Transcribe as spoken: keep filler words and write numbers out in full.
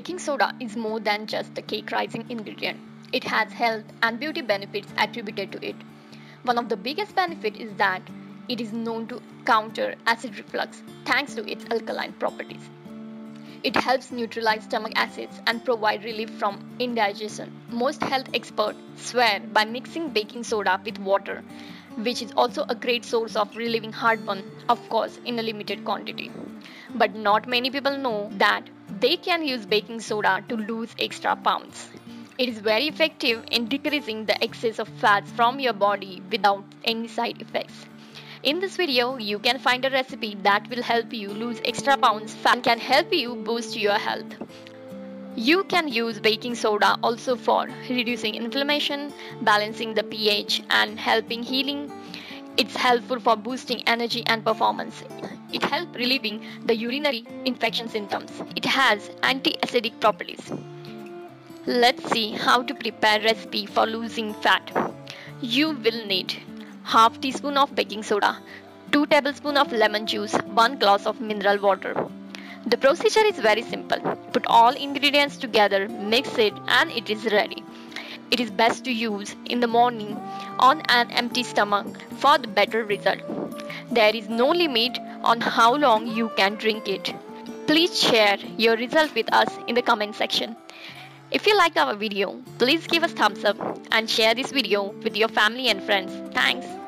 Baking soda is more than just a cake rising ingredient. It has health and beauty benefits attributed to it. One of the biggest benefits is that it is known to counter acid reflux thanks to its alkaline properties. It helps neutralize stomach acids and provide relief from indigestion. Most health experts swear by mixing baking soda with water, which is also a great source of relieving heartburn, of course, in a limited quantity. But not many people know that they can use baking soda to lose extra pounds. It is very effective in decreasing the excess of fats from your body without any side effects. In this video, you can find a recipe that will help you lose extra pounds fat and can help you boost your health. You can use baking soda also for reducing inflammation, balancing the pH, and helping healing. It's helpful for boosting energy and performance. It helps relieving the urinary infection symptoms. It has anti-acidic properties. Let's see how to prepare recipe for losing fat. You will need half teaspoon of baking soda, two tablespoons of lemon juice, one glass of mineral water. The procedure is very simple. Put all ingredients together, mix it, and it is ready. It is best to use in the morning on an empty stomach for the better result. There is no limit on how long you can drink it. Please share your result with us in the comment section. If you liked our video, please give us thumbs up and share this video with your family and friends. Thanks.